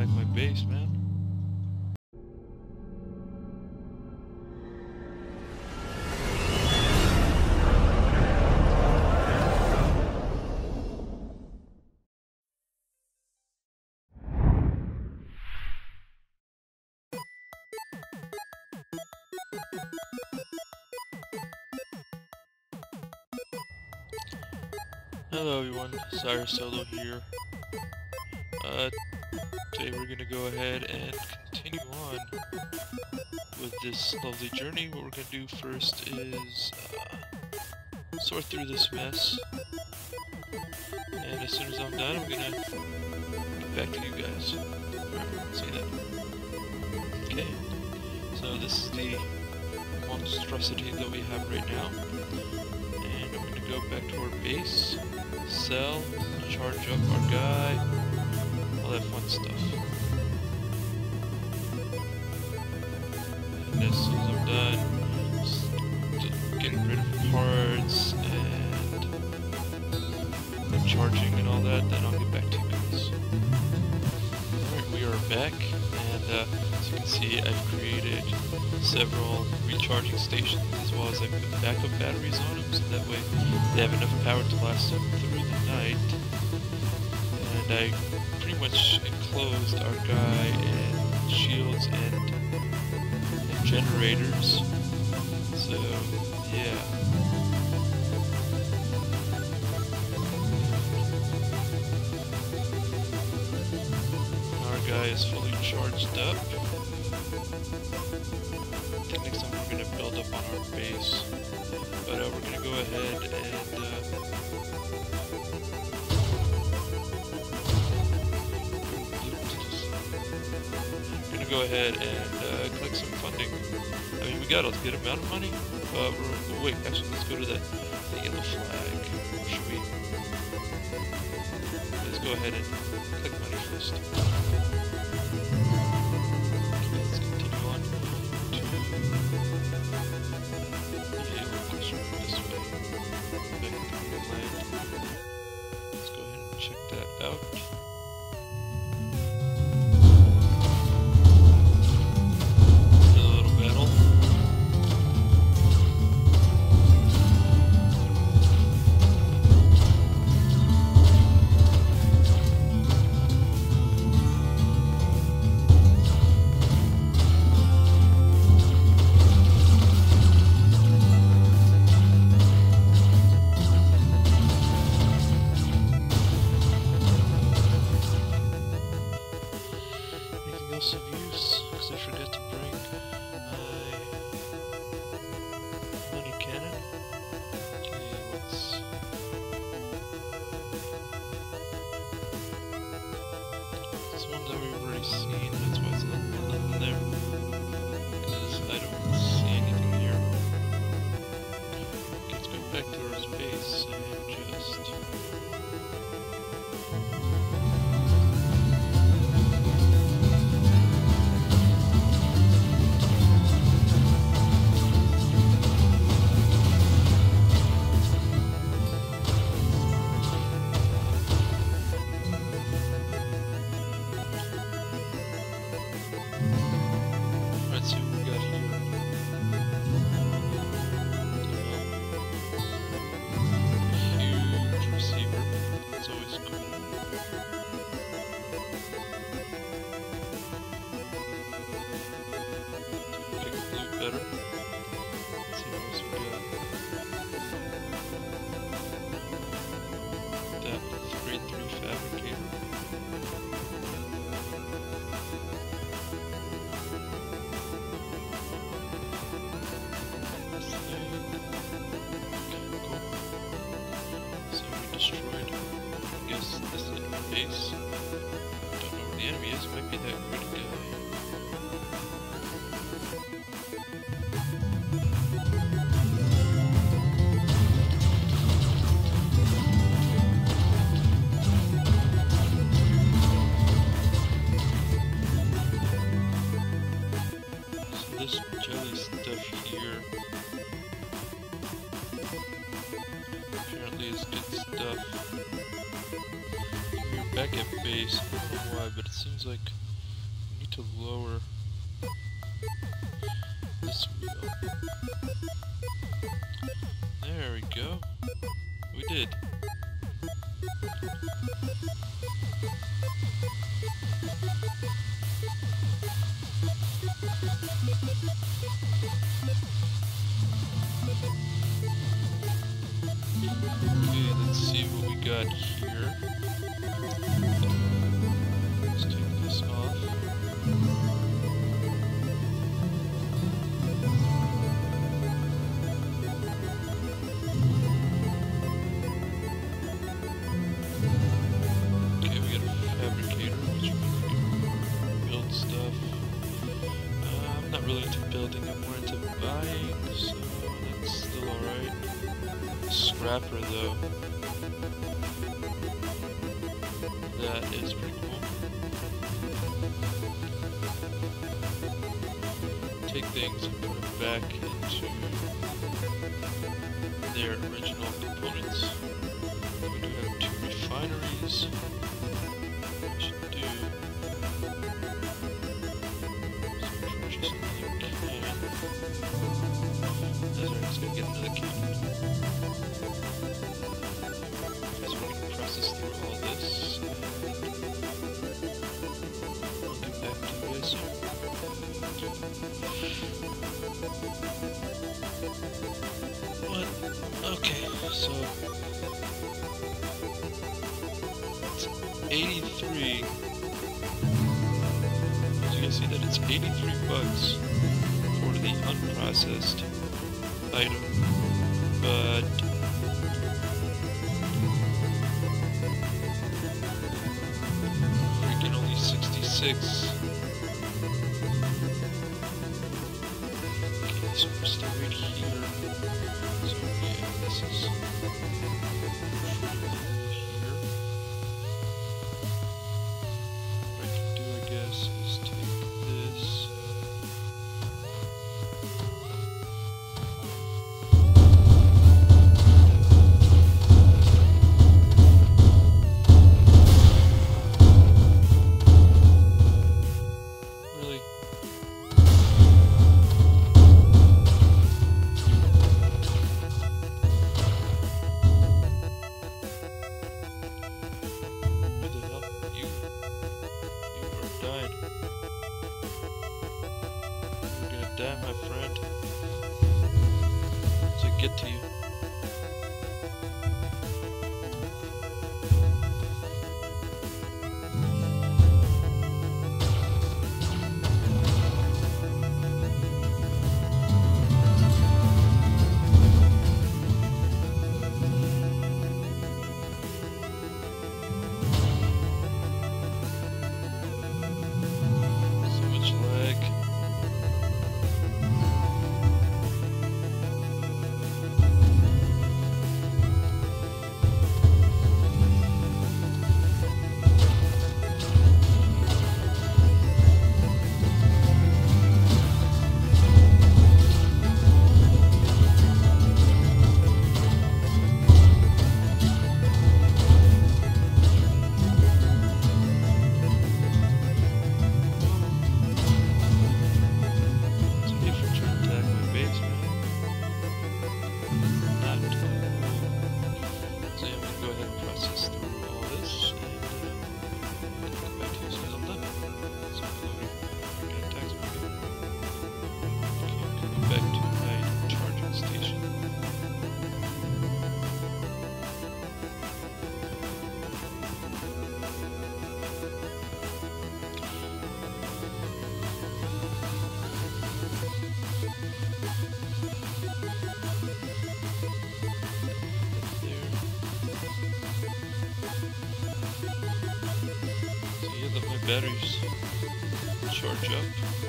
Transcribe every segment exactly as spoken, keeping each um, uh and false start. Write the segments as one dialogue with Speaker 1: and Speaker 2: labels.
Speaker 1: attack my base, man. Hello everyone, Sire Solo here. Uh, today we're gonna go ahead and continue on with this lovely journey. What we're gonna do first is uh, sort through this mess, and as soon as I'm done, I'm gonna get back to you guys. Alright, let's see that. Okay, so this is the monstrosity that we have right now, and I'm gonna go back to our base. Sell, charge up our guy, all that fun stuff. And as soon as I'm done, just getting rid of parts and, and charging and all that, then I'll get back to you guys. Alright, we are back, and uh, as you can see, I've created several recharging stations, as well as I put backup batteries on them, so that way they have enough power to last them through the night. And I pretty much enclosed our guy in shields and, and generators, so yeah. Our guy is fully charged up. I think next time we're going to build up on our base, but uh, we're going to go ahead and uh, we're going to go ahead and uh, collect some funding. I mean, we got a good amount of money, but we're, wait, actually let's go to the, the yellow flag. Or should we? Let's go ahead and collect money first. Out. A little battle. Of use, because I forgot to bring my money cannon. Okay, what's this one that we've already seen? That's why it's not, not there, because I don't see anything here. Okay, let's go back to our space and just let's see what we got here. Um, huge receiver. That's always cool. Pick blue better. Let's see what else we got. That three three fabricator. Base. Don't know where the enemy is, might be that pretty guy. So this jelly stuff here apparently is good stuff. Back at base, I don't know why, but it seems like to lower this wheel. There we go. We did. Okay, let's see what we got here. Let's take this off. Okay, we got a fabricator, which we can build stuff. Uh, I'm not really into building, I'm more into buying, so that's still alright. Scrapper though. That is pretty cool. Take things and put them back into their original components. We do have two refineries. We should do some purchase another can. That's alright, let's go get another can. Okay, so we're gonna process through all this. I'll get back to this. What? Okay, so it's eighty-three. So you guys see that it's eighty-three bucks for the unprocessed item, but freaking only sixty-six. Okay, so we're still right here. So yeah, this is here. What I can do, I guess, is take this. Really? Who the hell? You. You are dying. You're gonna die, my friend. Once I get to you. So much lag. It's a different turn attack my base, man. Not. So yeah, I'm gonna go ahead and process through all this and uh, come back to you as soon as I'm done. So I'm gonna attack some people. Okay, I'm gonna go back to my charging station. There. So yeah, let my batteries charge up.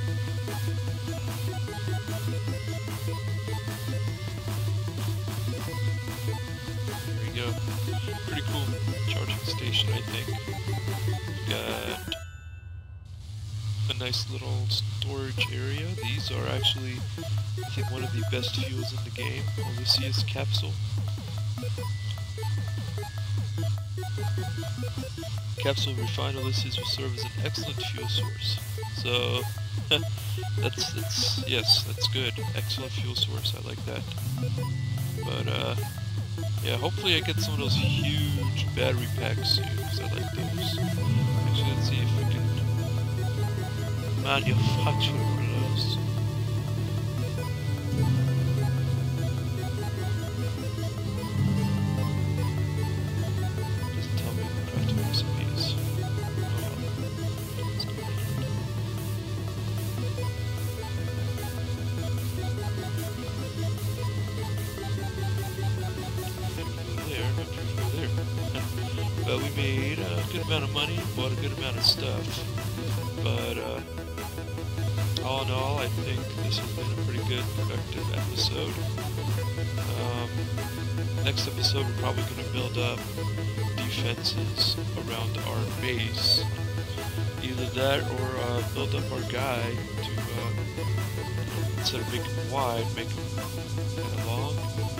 Speaker 1: There we go. Pretty cool charging station, I think. Got a nice little storage area. These are actually, I think, one of the best fuels in the game. All we see is capsule. Capsule refined Ulysses will serve as an excellent fuel source. So, that's, that's, yes, that's good. Excellent fuel source, I like that. But, uh, yeah, hopefully I get some of those huge battery packs soon, because I like those. Actually, let's see if we can manufacture one of those. Doesn't tell me the craft recipes. Oh well. Let's go ahead. There, no proof go there. But we made a good amount of money, bought a good amount of stuff. But, uh, all in all, I think this has been a pretty good, productive episode. Um, next episode, we're probably going to build up defenses around our base. Either that or uh, build up our guy to, uh, instead of making him wide, make him kind of long.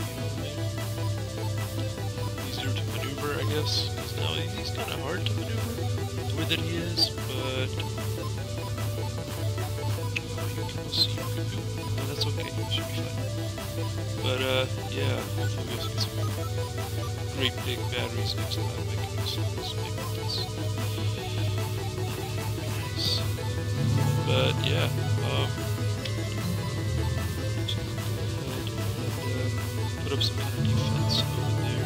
Speaker 1: Easier to maneuver, I guess, because now he's kind of hard to maneuver the way that he is, but we'll see what we can do. No, that's okay, it should be fine. But, uh, yeah, hopefully we also get some great big batteries next time. I can use some of those big ones. Nice. But, yeah, um, so go ahead and uh, put up some kind of defense over there.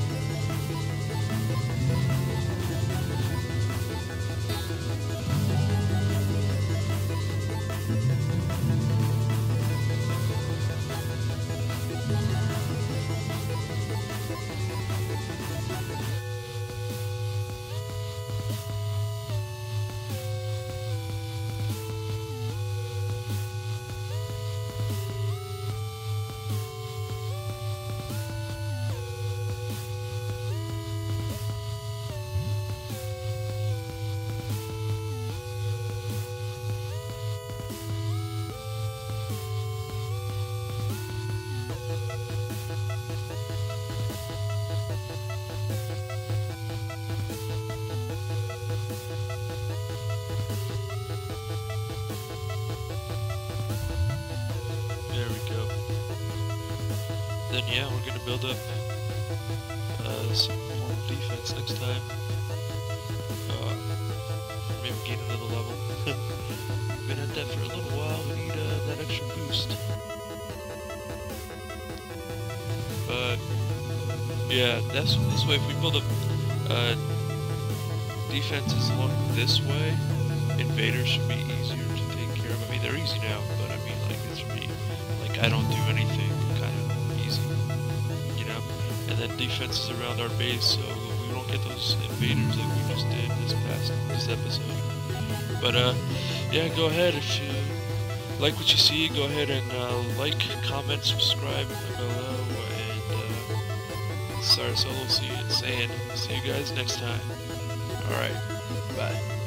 Speaker 1: There we go. Then yeah, we're gonna build up uh, some more defense next time. Uh, maybe gain another level. Been at that for a little while. We need uh, that extra boost. But yeah, that's this way. If we build up uh, defenses along this way, invaders should be easier to take care of. I mean, they're easy now, but I mean, like it should be like I don't do anything, kind of easy, you know. And then defenses around our base, so we don't get those invaders like we just did this past this episode. But uh, yeah, go ahead if you like what you see. Go ahead and uh, like, comment, subscribe below, and uh, Sire Solo see you saying see you guys next time. All right, bye.